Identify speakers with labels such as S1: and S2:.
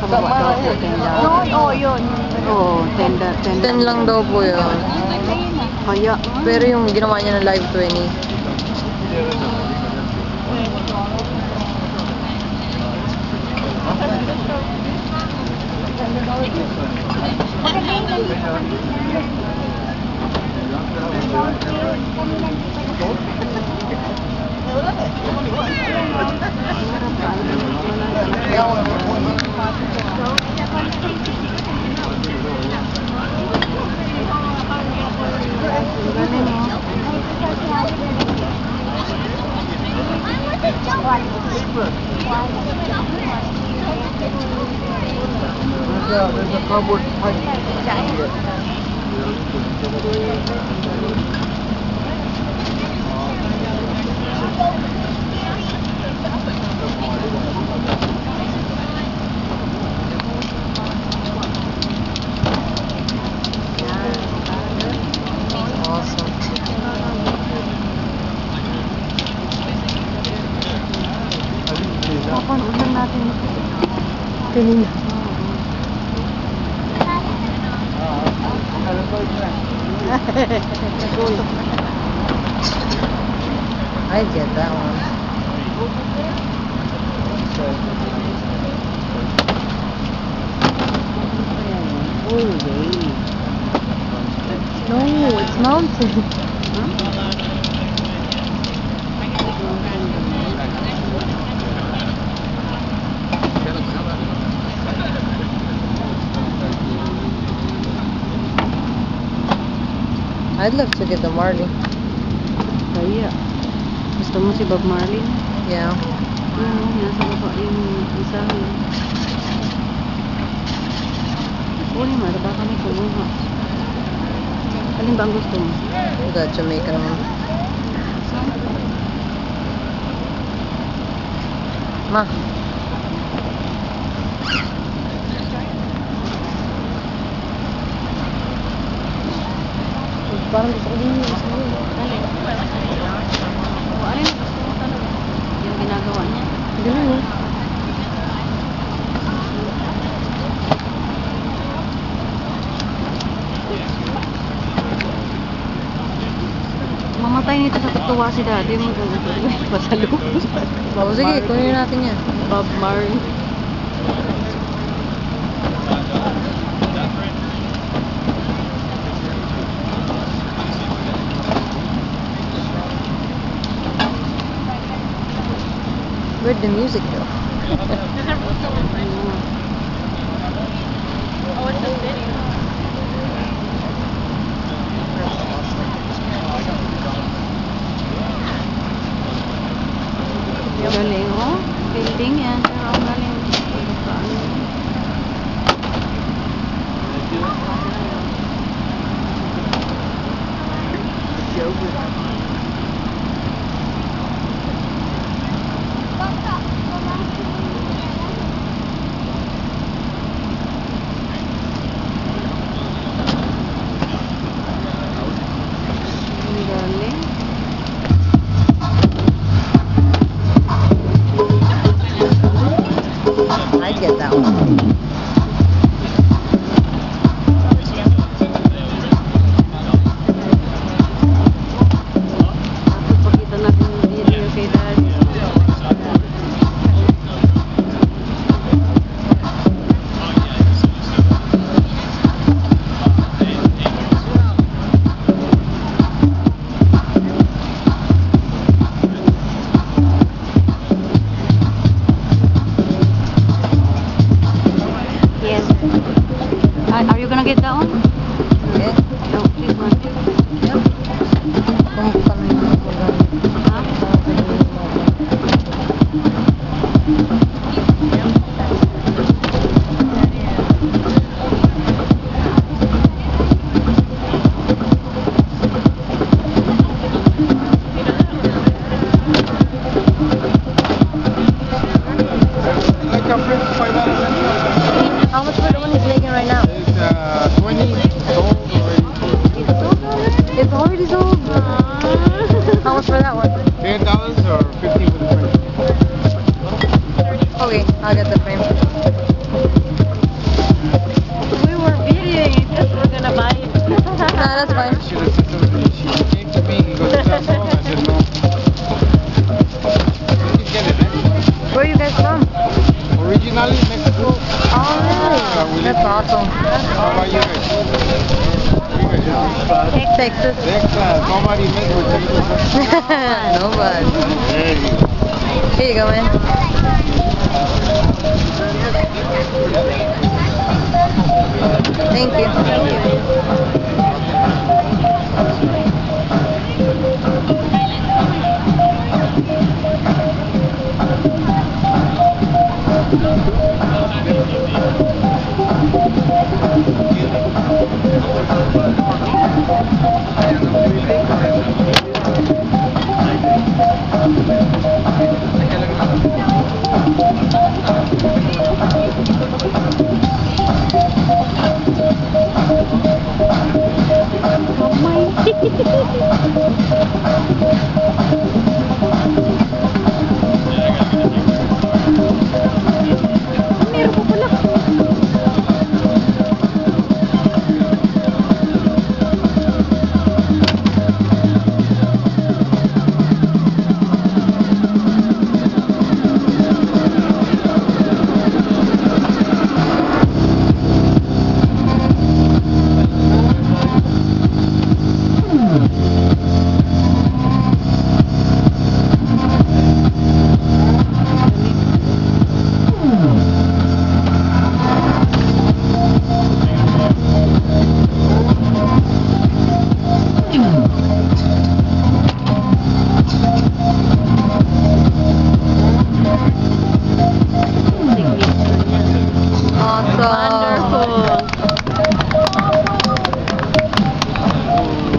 S1: sa baba daw po, 10 lang.
S2: Oo, yun.
S1: Oo, 10
S3: lang daw po yun.
S1: Kaya,
S3: Pero yung ginawa niya na live 20.
S4: There's a cardboard pipe.
S3: Awesome.
S1: papanood lang natin.
S3: Kanina. I get that one. No, it's mountain. I'd love to get the Marley.
S1: Kaya. Gusto mo si Bob Marley?
S3: Yeah.
S1: Nasa baba yung isahin. Uli mo, baka kami kumuha. Alin ba ang gusto mo?
S3: The Jamaican one. Ma. Parang gusto ko din yung isa yun.
S1: Alin? O, alin ang gusto mo talaga? Yung ginagawa niya?
S3: Ganun eh.
S1: Mamatay nito sa tutuwa si daddy mo. Pasalubos.
S3: O sige, kunin natin yan.
S1: Bob Marley.
S3: Where'd the music go?
S2: Oh, it's a video.
S1: Galing, oh. Building yan. Pero ang galing.
S3: I'd get that one.
S1: Pakita natin yung video kay daddy. Are you gonna get that one?
S3: Yeah.
S1: No, this one.
S3: Yep. Kung paano mo
S4: Like a $5.
S3: How much for the one he's making right now?
S4: It's 20.
S3: awesome.
S4: How are you guys?
S3: Texas.
S4: Texas. Nobody makes with Texas.
S3: Nobody.
S4: There you go.
S3: Here you go, man. Thank you.
S1: Meron pa pala.
S3: Awesome.
S1: Wonderful.